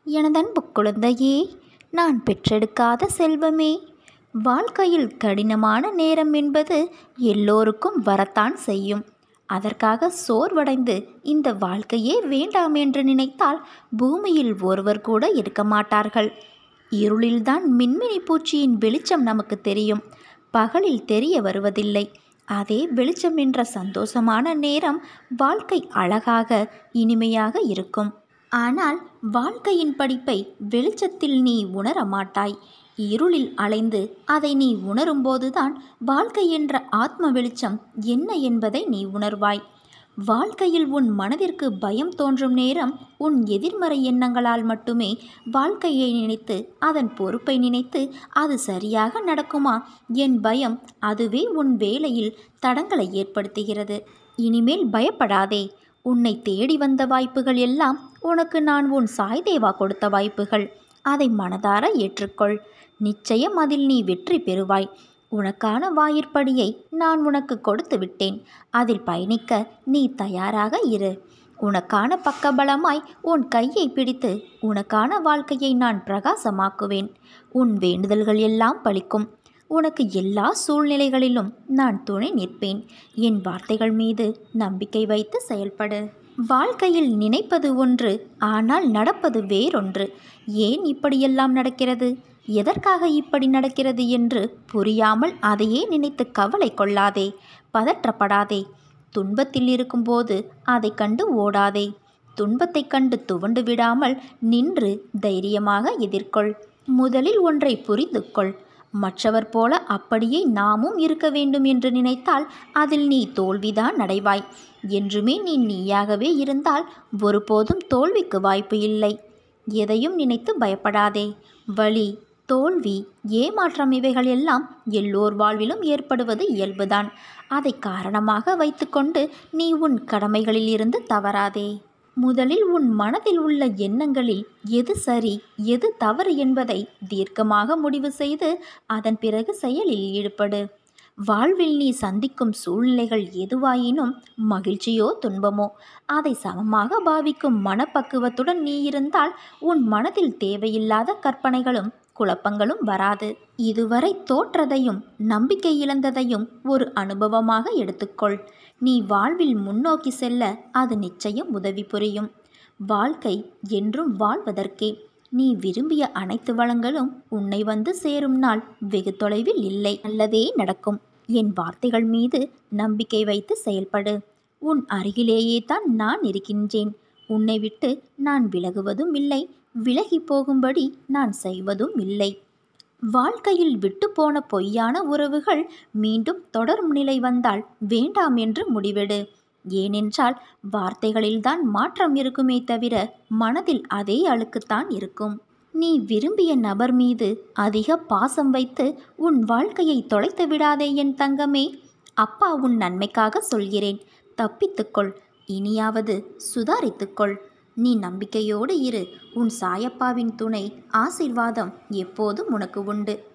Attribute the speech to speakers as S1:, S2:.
S1: எனதன்பு குழந்தையே, நான் பெற்றெடுக்காத செல்வமே, வாழ்க்கையில் கடினமான நேரம் என்பது எல்லோருக்கும் வரத்தான் செய்யும். அதற்காக சோர்வடைந்து இந்த வாழ்க்கையே வேண்டாம் என்று நினைத்தால் பூமியில் ஒருவர் கூட இருக்க மாட்டார்கள். இருளில்தான் மின்மினி பூச்சியின் வெளிச்சம் நமக்கு தெரியும், பகலில் தெரிய வருவதில்லை. அதே வெளிச்சம் என்ற சந்தோஷமான நேரம் வாழ்க்கை அழகாக இனிமையாக இருக்கும். ஆனால் வாழ்க்கையின் படிப்பை வெளிச்சத்தில் நீ உணர மாட்டாய். இருளில் அலைந்து அதை நீ உணரும்போதுதான் வாழ்க்கை என்ற ஆத்ம வெளிச்சம் என்ன என்பதை நீ உணர்வாய். வாழ்க்கையில் உன் மனதிற்கு பயம் தோன்றும் நேரம் உன் எதிர்மறை எண்ணங்களால் மட்டுமே. வாழ்க்கையை நினைத்து அதன் பொறுப்பை நினைத்து அது சரியாக நடக்குமா என் பயம், அதுவே உன் வேலையில் தடங்களை ஏற்படுத்துகிறது. இனிமேல் பயப்படாதே. உன்னை தேடி வந்த வாய்ப்புகள் எல்லாம் உனக்கு நான் உன் சாய்தேவா கொடுத்த வாய்ப்புகள். அதை மனதார ஏற்றுக்கொள். நிச்சயம் அதில் நீ வெற்றி பெறுவாய். உனக்கான வாயிற்படியை நான் உனக்கு கொடுத்து விட்டேன். அதில் பயணிக்க நீ தயாராக இரு. உனக்கான பக்கபலமாய் உன் கையை பிடித்து உனக்கான வாழ்க்கையை நான் பிரகாசமாக்குவேன். உன் வேண்டுதல்கள் எல்லாம் பலிக்கும். உனக்கு எல்லா சூழ்நிலைகளிலும் நான் துணை நிற்பேன். என் வார்த்தைகள் மீது நம்பிக்கை வைத்து செயல்படு. வாழ்க்கையில் நினைப்பது ஒன்று, ஆனால் நடப்பது வேறொன்று. ஏன் இப்படியெல்லாம் நடக்கிறது, எதற்காக இப்படி நடக்கிறது என்று புரியாமல் அதையே நினைத்து கவலை கொள்ளாதே, பதற்றப்படாதே. துன்பத்தில் இருக்கும்போது அதை கண்டு ஓடாதே. துன்பத்தை கண்டு துவண்டு விடாமல் நின்று தைரியமாக எதிர்கொள். முதலில் ஒன்றை புரிந்து கொள். மற்றவர் போல அப்படியே நாமும் இருக்க வேண்டும் என்று நினைத்தால் அதில் நீ தோல்விதான் அடைவாய். என்றுமே நீ நீயாகவே இருந்தால் ஒருபோதும் தோல்விக்கு வாய்ப்பு இல்லை. எதையும் நினைத்து பயப்படாதே. வலி, தோல்வி, ஏமாற்றம் இவைகள் எல்லாம் எல்லோர் வாழ்விலும் ஏற்படுவது இயல்புதான். அதை காரணமாக வைத்துக்கொண்டு நீ உன் கடமைகளில் இருந்து தவறாதே. முதலில் உன் மனதில் உள்ள எண்ணங்களில் எது சரி எது தவறு என்பதை தீர்க்கமாக முடிவு செய்து அதன் பிறகு செயலில் ஈடுபடு. வாழ்வில் நீ சந்திக்கும் சூழ்நிலைகள் எதுவாயினும் மகிழ்ச்சியோ துன்பமோ அதை சமமாக பாவிக்கும் மனப்பக்குவத்துடன் நீ இருந்தால் உன் மனதில் தேவையில்லாத கற்பனைகளும் குழப்பங்களும் வராது. இதுவரை தோற்றதையும் நம்பிக்கை இழந்ததையும் ஒரு அனுபவமாக எடுத்துக்கொள். நீ வாழ்வில் முன்னோக்கி செல்ல அது நிச்சயம் உதவி புரியும். வாழ்க்கை என்றும் வாழ்வதற்கே. நீ விரும்பிய அனைத்து வளங்களும் உன்னை வந்து சேரும் நாள் வெகு தொலைவில் இல்லை. நல்லதே நடக்கும். என் வார்த்தைகள் மீது நம்பிக்கை வைத்து செயல்படு. உன் அருகிலேயே தான் நான் இருக்கின்றேன். உன்னை விட்டு நான் விலகுவதும் இல்லை, விலகி போகும்படி நான் செய்வதும் இல்லை. வாழ்க்கையில் விட்டு போன பொய்யான உறவுகள் மீண்டும் தொடரும் நிலை வந்தால் வேண்டாம் என்று முடிவெடு. ஏனென்றால் வார்த்தைகளில்தான் மாற்றம் இருக்குமே தவிர மனதில் அதே அழுக்குத்தான் இருக்கும். நீ விரும்பிய நபர் மீது அதிக பாசம் வைத்து உன் வாழ்க்கையை தொலைத்து விடாதே என் தங்கமே. அப்பா உன் நன்மைக்காக சொல்கிறேன். தப்பித்துக்கொள். இனியாவது சுதாரித்துக்கொள். நீ நம்பிக்கையோடு இரு. உன் சாயப்பாவின் துணை ஆசீர்வாதம் எப்போதும் உனக்கு உண்டு.